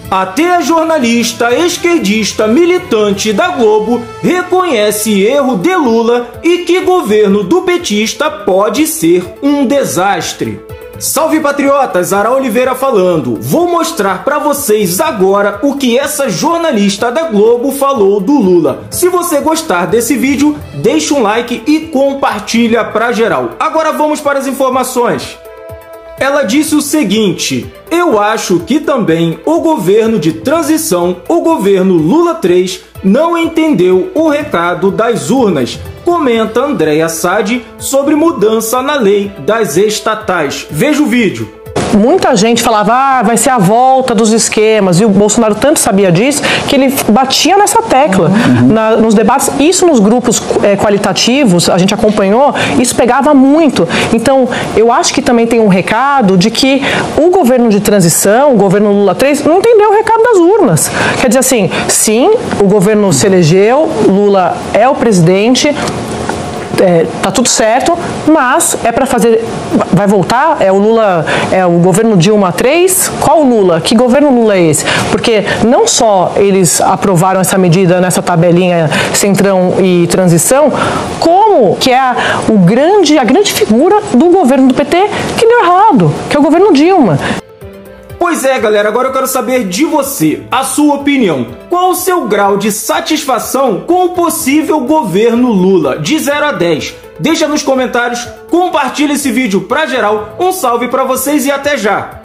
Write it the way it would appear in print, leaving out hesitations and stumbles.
Até a jornalista esquerdista militante da Globo reconhece erro de Lula e que governo do petista pode ser um desastre. Salve patriotas, Ara Oliveira falando. Vou mostrar pra vocês agora o que essa jornalista da Globo falou do Lula. Se você gostar desse vídeo, deixa um like e compartilha pra geral. Agora vamos para as informações. Ela disse o seguinte: eu acho que também o governo de transição, o governo Lula 3, não entendeu o recado das urnas. Comenta Andréa Sade sobre mudança na lei das estatais. Veja o vídeo. Muita gente falava, vai ser a volta dos esquemas, e o Bolsonaro tanto sabia disso, que ele batia nessa tecla nos debates. Isso nos grupos qualitativos, a gente acompanhou, isso pegava muito. Então, eu acho que também tem um recado de que o governo de transição, o governo Lula 3, não entendeu o recado das urnas. Quer dizer assim, sim, o governo se elegeu, Lula é o presidente, tá tudo certo, mas é para fazer, vai voltar, é o Lula, é o governo Dilma 3, qual Lula? Que governo Lula é esse? Porque não só eles aprovaram essa medida nessa tabelinha centrão e transição, como que é a grande figura do governo do PT que deu errado, que é o governo Dilma. Pois é, galera, agora eu quero saber de você, a sua opinião. Qual o seu grau de satisfação com o possível governo Lula, de 0 a 10? Deixa nos comentários, compartilha esse vídeo pra geral, um salve pra vocês e até já!